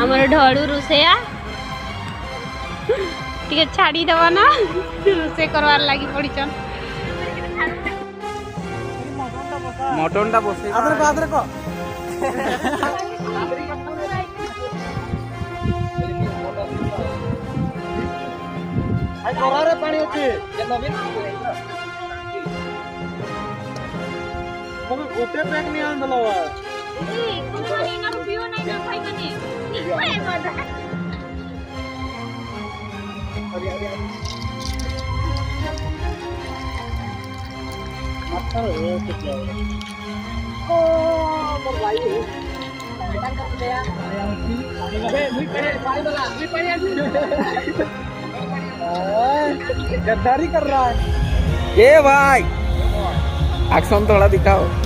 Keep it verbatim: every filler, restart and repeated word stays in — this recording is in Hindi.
हमर ढळू रुसेया टिके छाड़ी देवा ना रुसे करवार लागी पड़ीचन मटन टा बसे आदर को आदर को आई कोरारे पानी अछि ये नवीन हम गोटे पैक नहीं आन दलो ए कोन माने ना पियो नहीं ना भाई माने निकोए मत अरे अरे अच्छा है क्या ओ मोर भाई मैदान का गया अरे मुई पे पानी वाला मुई पानी गद्दारी कर रहा है। ए भाई एक्शन थोड़ा दिखाओ।